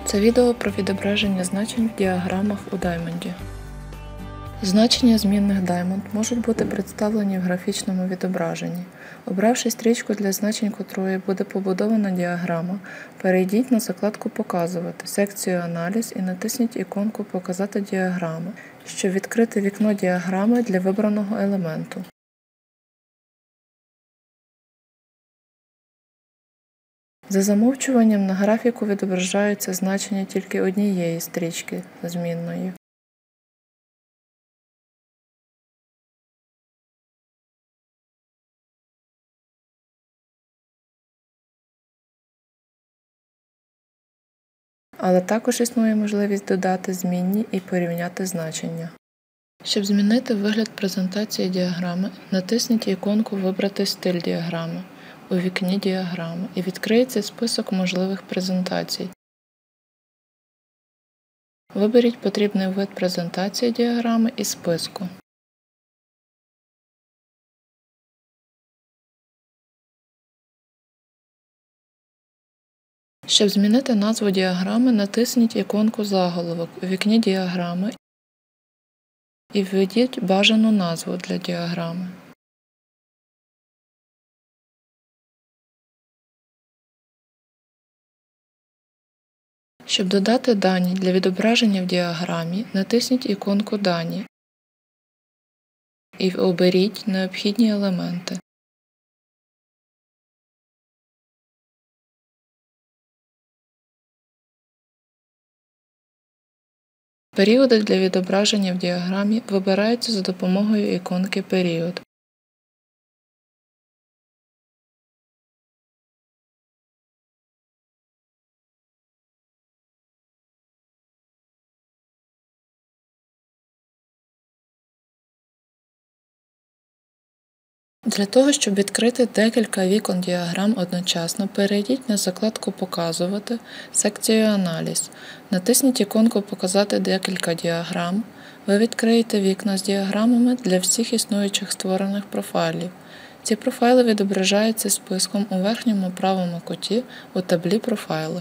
Це відео про відображення значень в діаграмах у Diamond. Значення змінних Diamond можуть бути представлені в графічному відображенні. Обравши стрічку для значень котрої буде побудована діаграма, перейдіть на закладку «Показувати», секцію «Аналіз» і натисніть іконку «Показати діаграми», щоб відкрити вікно діаграми для вибраного елементу. За замовчуванням на графіку відображаються значення тільки однієї стрічки змінної. Але також існує можливість додати змінні і порівняти значення. Щоб змінити вигляд презентації діаграми, натисніть іконку «Вибрати стиль діаграми» у вікні діаграми і відкриється список можливих презентацій. Виберіть потрібний вид презентації діаграми із списку. Щоб змінити назву діаграми, натисніть іконку «Заголовок» у вікні діаграми і введіть бажану назву для діаграми. Щоб додати дані для відображення в діаграмі, натисніть іконку «Дані» і оберіть необхідні елементи. Періоди для відображення в діаграмі вибираються за допомогою іконки «Період». Для того, щоб відкрити декілька вікон діаграм одночасно, перейдіть на закладку «Показувати», секцію «Аналіз». Натисніть іконку «Показати декілька діаграм». Ви відкриєте вікна з діаграмами для всіх існуючих створених профайлів. Ці профайли відображаються списком у верхньому правому куті у таблі «Профайли».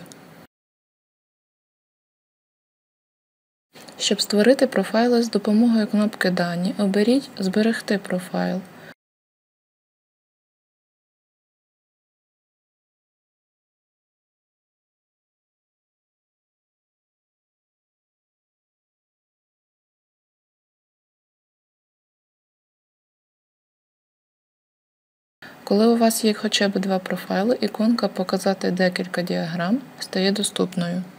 Щоб створити профайли з допомогою кнопки «Дані», оберіть «Зберегти профайл». Коли у вас є хоча б два профайли, іконка «Показати декілька діаграм» стає доступною.